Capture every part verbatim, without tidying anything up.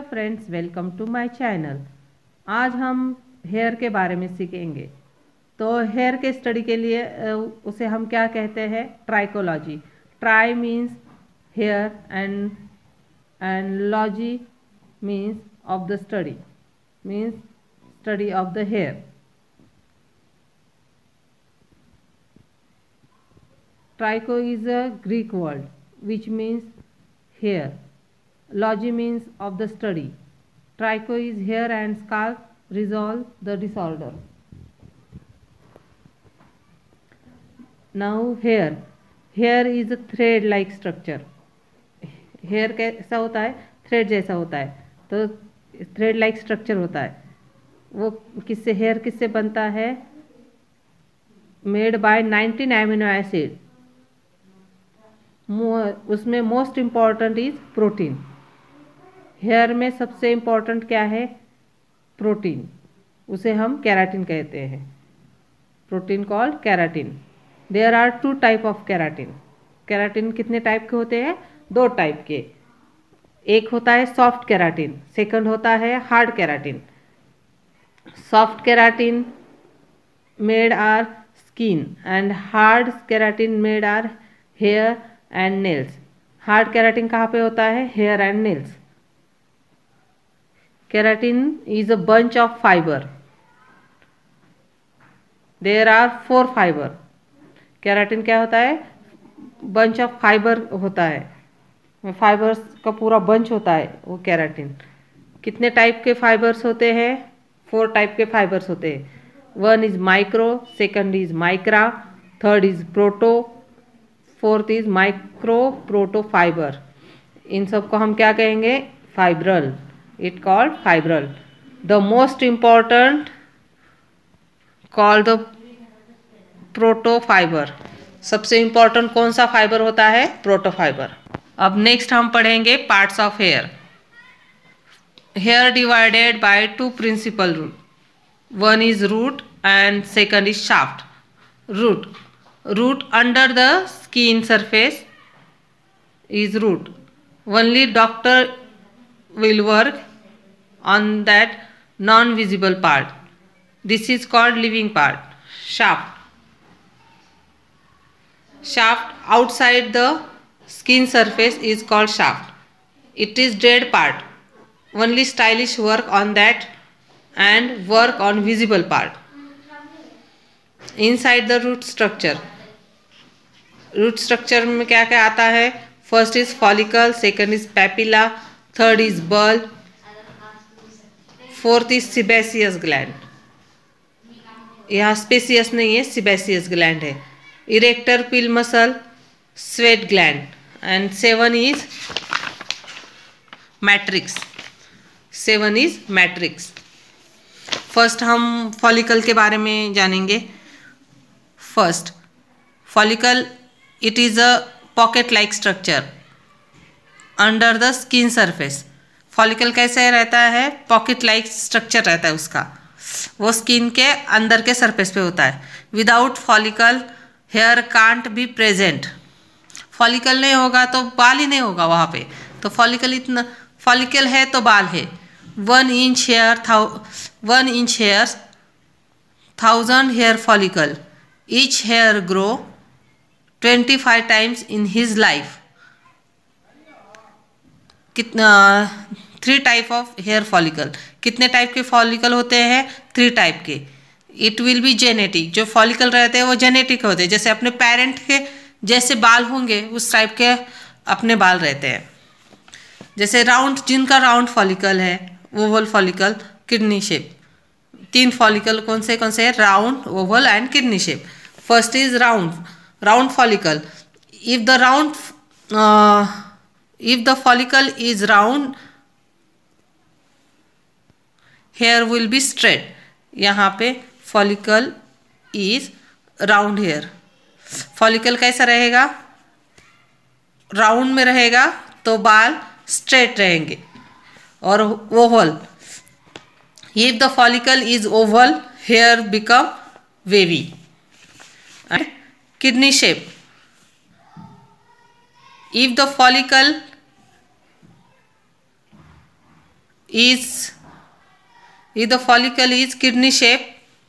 Friends, welcome to my channel. आज हम hair के बारे में सीखेंगे। तो हेयर के स्टडी के लिए अ, उसे हम क्या कहते हैं? Trichology. Tri means hair and and logy means of the study, means study of the hair. Tricho is a Greek word which means hair. Logy means of the study. Tricho is hair and scalp resolve the disorder. Now hair. Hair is a thread like structure. Hair कैसा होता है? Thread जैसा होता है। तो thread like structure होता है। वो किससे, हेयर किससे बनता है? Made by nineteen amino acid. उसमें most important is protein. Hair में सबसे इम्पॉर्टेंट क्या है? प्रोटीन। उसे हम केराटिन कहते हैं। Protein called keratin. There are two type of keratin. Keratin कितने टाइप के होते हैं? दो टाइप के। एक होता है सॉफ्ट केराटिन, सेकंड होता है hard keratin. Soft keratin made are skin and hard keratin made are hair and nails. Hard keratin कहाँ पे होता है? Hair and nails. Keratin is a bunch of fiber. There are four fiber. Keratin क्या होता है? Bunch of fibre होता है। Fibres का पूरा बंच होता है वो केराटिन। कितने टाइप के फाइबर्स होते हैं? फोर टाइप के फाइबर्स होते हैं। One is micro, second is macro, third is proto, fourth is micro proto fiber. इन सबको हम क्या कहेंगे? Fibril. It called fibril. The most important called the proto fiber. सबसे इम्पॉर्टेंट कौन सा फाइबर होता है? Proto fibre. अब नेक्स्ट हम पढ़ेंगे parts of hair. Hair divided by two principal root. One is root and second is shaft. Root root under the skin surface is root. Only doctor will work on that non-visible part. This is called living part. Shaft. Shaft outside the skin surface is called shaft. It is dead part. Only stylish work on that and work on visible part. Inside the root structure. Root structure में क्या क्या आता है? First is follicle, second is papilla, third is bulb, fourth is sebaceous gland. यहाँ spacious नहीं है, sebaceous gland है। Arrector pili muscle, sweat gland and seven is matrix. Seven is matrix. First हम फॉलिकल के बारे में जानेंगे। First, follicle it is a pocket like structure under the skin surface. Follicle कैसे रहता है? पॉकेट लाइक स्ट्रक्चर रहता है उसका। वो स्किन के अंदर के सरफेस पे होता है। Without follicle hair can't be present. Follicle नहीं होगा तो बाल ही नहीं होगा वहाँ पे। तो फॉलिकल इतना फॉलिकल है तो बाल है। One inch hair thou one inch hair thousand hair follicle. Each hair grow twenty-five times in his life. कितना? Three type of hair follicle. कितने टाइप के फॉलिकल होते हैं? थ्री टाइप के। It will be genetic. जो follicle रहते हैं वो जेनेटिक होते हैं। जैसे अपने पेरेंट के जैसे बाल होंगे उस टाइप के अपने बाल रहते हैं। जैसे राउंड, जिनका राउंड फॉलिकल है, ओवल फॉलिकल, किडनी शेप। तीन फॉलिकल कौन से कौन से है? Round, oval and kidney shape. First is round round follicle. If the round uh, if the follicle is round, hair will be straight. यहाँ पे follicle is round hair. follicle कैसा रहेगा? राउंड में रहेगा तो बाल स्ट्रेट रहेंगे। और oval, if the follicle is oval, hair become wavy. Kidney shape. If the follicle is if the follicle is kidney shape,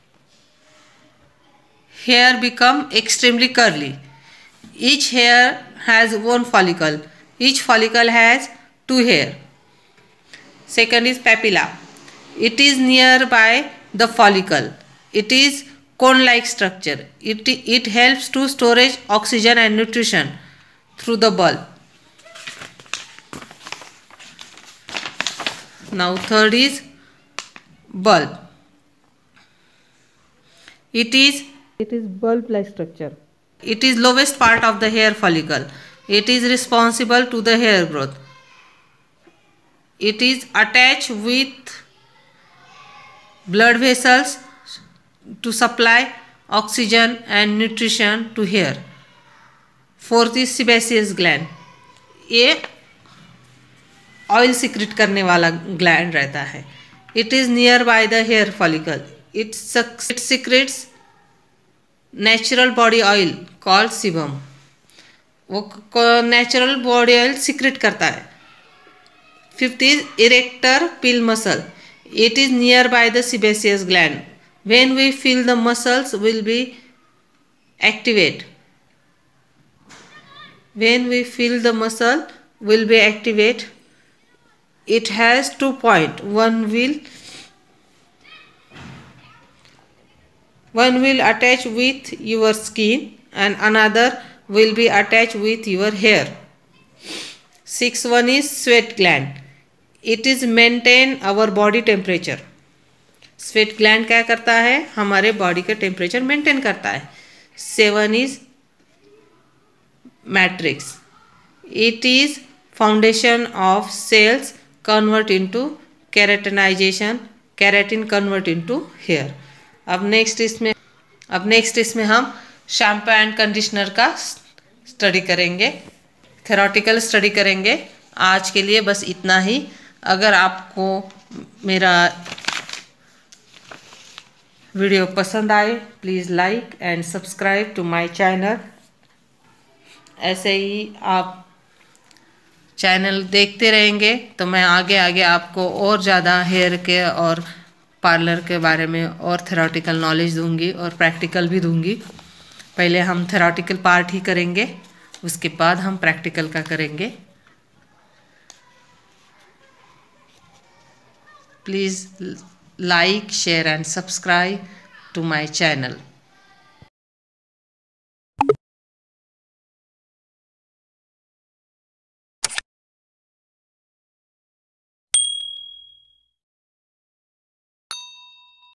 hair become extremely curly. Each hair has one follicle. Each follicle has two hair. Second is papilla. It is nearby the follicle. It is cone-like structure. It, it helps to storage oxygen and nutrition through the bulb. Now third is bulb. It is it is bulb-like structure. It is lowest part of the hair follicle. It is responsible to the hair growth. It is attached with blood vessels to supply oxygen and nutrition to hair. Fourth is sebaceous gland. ये oil secrete करने वाला gland रहता है. It is nearby the hair follicle. It secretes natural body oil called sebum. वो natural body oil secrete करता है. Fifth is erector pill muscle. It is nearby the sebaceous gland. When we feel the muscles will be activate. When we feel the muscle will be activate. It has two point. One will one will attach with your skin and another will be attached with your hair. Sixth one is sweat gland. It is maintain our body temperature. Sweat gland क्या करता है? हमारे body का temperature maintain करता है. Seven is matrix. It is foundation of cells convert into keratinization. Keratin convert into hair. अब next इसमें अब नेक्स्ट इसमें हम शैम्पू एंड कंडीशनर का स्टडी करेंगे, थेरोटिकल स्टडी करेंगे. आज के लिए बस इतना ही. अगर आपको मेरा वीडियो पसंद आए please like and subscribe to my channel. ऐसे ही आप चैनल देखते रहेंगे तो मैं आगे आगे आपको और ज़्यादा हेयर के और पार्लर के बारे में और थेरोटिकल नॉलेज दूंगी और प्रैक्टिकल भी दूंगी. पहले हम थेरोटिकल पार्ट ही करेंगे, उसके बाद हम प्रैक्टिकल का करेंगे. Please like, share and subscribe to my channel.